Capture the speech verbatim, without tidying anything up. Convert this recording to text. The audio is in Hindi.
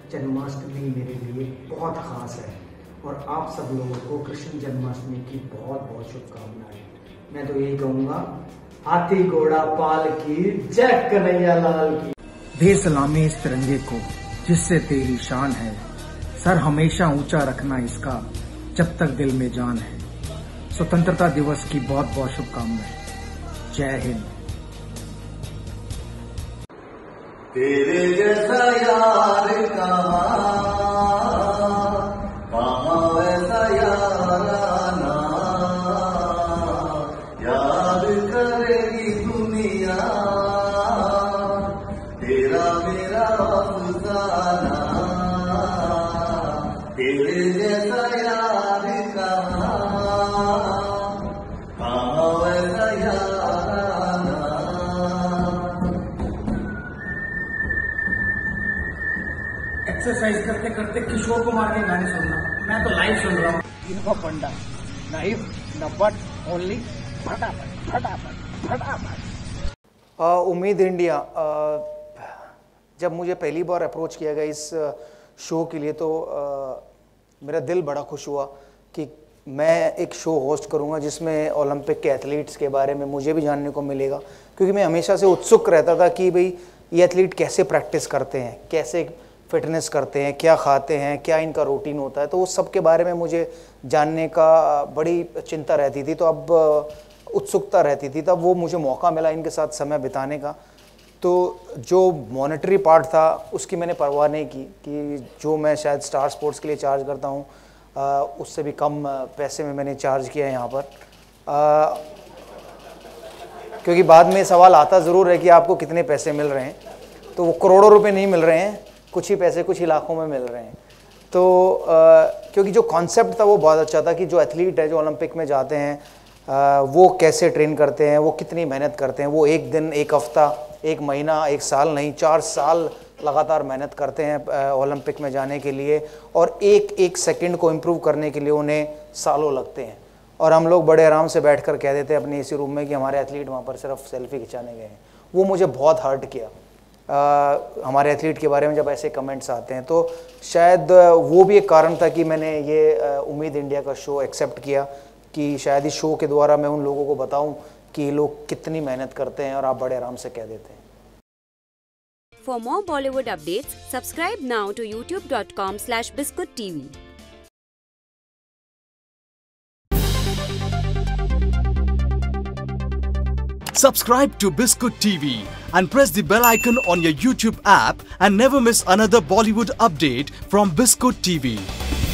जन्माष्टमी मेरे लिए बहुत ख़ास है और आप सब लोगों को कृष्ण जन्माष्टमी की बहुत बहुत शुभकामनाएं। मैं तो यही कहूँगा, हाथी घोड़ा पाल की जय कन्हैया लाल की। दे सलामी इस तिरंगे को जिससे तेरी शान है, सर हमेशा ऊंचा रखना इसका जब तक दिल में जान है। स्वतंत्रता दिवस की बहुत बहुत शुभकामनाएं। जय हिंद। तेरे जैसा यार कहाँ कहाँ वैसा याराना, याद करेगी दुनिया तेरा मेरा अफसाना। तेरे जैसा यार कहाँ कहाँ वैसा याराना। एक्सरसाइज करते करते किशोर कुमार के गाने सुनना, मैं तो लाइव सुन रहा हूँ। इनका फंडा नाइफ द बट ओनली फटाफट फटाफट फटाफट। उम्मीद इंडिया, uh, जब मुझे पहली बार अप्रोच किया गया इस शो के लिए तो uh, मेरा दिल बड़ा खुश हुआ कि मैं एक शो होस्ट करूंगा जिसमें ओलंपिक के एथलीट्स के बारे में मुझे भी जानने को मिलेगा, क्योंकि मैं हमेशा से उत्सुक रहता था कि भाई ये एथलीट कैसे प्रैक्टिस करते हैं, कैसे फिटनेस करते हैं, क्या खाते हैं, क्या इनका रूटीन होता है। तो उस सब के बारे में मुझे जानने का बड़ी चिंता रहती थी, तो अब उत्सुकता रहती थी। तब वो मुझे मौका मिला इनके साथ समय बिताने का, तो जो मॉनेटरी पार्ट था उसकी मैंने परवाह नहीं की कि जो मैं शायद स्टार स्पोर्ट्स के लिए चार्ज करता हूँ उससे भी कम पैसे में मैंने चार्ज किया है यहाँ पर, आ, क्योंकि बाद में सवाल आता ज़रूर है कि आपको कितने पैसे मिल रहे हैं। तो वो करोड़ों रुपए नहीं मिल रहे हैं, कुछ ही पैसे कुछ ही लाखों में मिल रहे हैं। तो आ, क्योंकि जो कॉन्सेप्ट था वो बहुत अच्छा था कि जो एथलीट है जो ओलंपिक में जाते हैं आ, वो कैसे ट्रेन करते हैं, वो कितनी मेहनत करते हैं। वो एक दिन, एक हफ्ता, एक महीना, एक साल नहीं, चार साल लगातार मेहनत करते हैं ओलंपिक में जाने के लिए, और एक एक सेकंड को इम्प्रूव करने के लिए उन्हें सालों लगते हैं। और हम लोग बड़े आराम से बैठकर कह देते हैं अपने इसी रूम में कि हमारे एथलीट वहाँ पर सिर्फ सेल्फी खिंचाने गए हैं। वो मुझे बहुत हर्ट किया। Uh, हमारे एथलीट के बारे में जब ऐसे कमेंट्स आते हैं, तो शायद uh, वो भी एक कारण था कि मैंने ये uh, उम्मीद इंडिया का शो एक्सेप्ट किया कि शायद इस शो के द्वारा मैं उन लोगों को बताऊं कि लोग कितनी मेहनत करते हैं और आप बड़े आराम से कह देते हैं। For more Bollywood updates, subscribe now to youtube dot com slash biscuit T V. Subscribe to Biscuit T V and press the bell icon on your YouTube app and never miss another Bollywood update from Biscuit T V.